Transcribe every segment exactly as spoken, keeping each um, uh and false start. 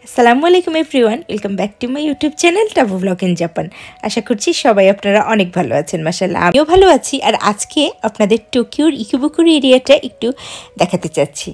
আসসালামু আলাইকুম everyone, welcome back to my YouTube channel Tabu blog in Japan. আশা করছি সবাই আপনারা অনেক ভালো আছেন। মাশাআল্লাহ, আমিও ভালো আছি। আর আজকে আপনাদের টোকিওর ইকিবুকুরো এরিয়াটা একটু দেখাতে চাচ্ছি।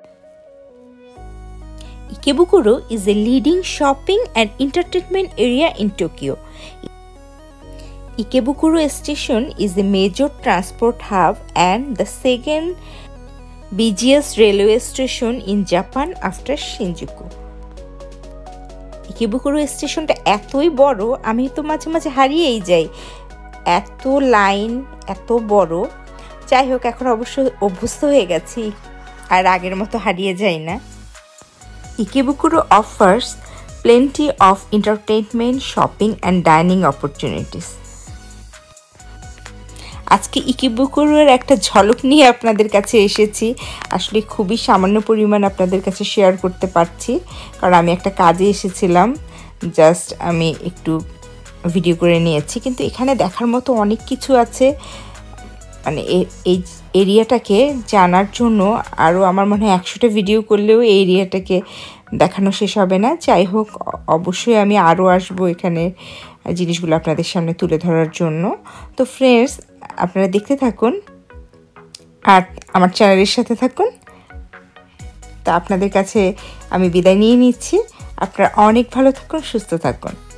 ইকিবুকুরো is a leading shopping and entertainment area in Tokyo. Ikebukuro Station is a major transport hub and the second busiest railway station in Japan after Shinjuku. ইকিবুকুরো স্টেশনটা এতই বড়, আমি তো মাঝে মাঝে হারিয়েই যাই। এত লাইন, এত বড়। যাই হোক, এখন অবশ্য অভ্যস্ত হয়ে গেছি আর আগের মতো হারিয়ে যাই না। ইকিবুকুরো offers plenty of entertainment, shopping and dining opportunities. আজকে ইকিবুকুরোর একটা ঝলক নিয়ে আপনাদের কাছে এসেছি। আসলে খুবই সামান্য পরিমাণ আপনাদের কাছে শেয়ার করতে পারছি, কারণ আমি একটা কাজে এসেছিলাম। জাস্ট আমি একটু ভিডিও করে নিয়েছি, কিন্তু এখানে দেখার মতো অনেক কিছু আছে। মানে এই এরিয়াটাকে জানার জন্য আরও আমার মনে হয় একশোটা ভিডিও করলেও এই এরিয়াটাকে দেখানো শেষ হবে না। যাই হোক, অবশ্যই আমি আরও আসবো এখানে জিনিসগুলো আপনাদের সামনে তুলে ধরার জন্য। তো ফ্রেন্ডস, আপনারা দেখতে থাকুন আর আমার চ্যানেলের সাথে থাকুন। তা আপনাদের কাছে আমি বিদায় নিয়ে নিচ্ছি। আপনারা অনেক ভালো থাকুন, সুস্থ থাকুন।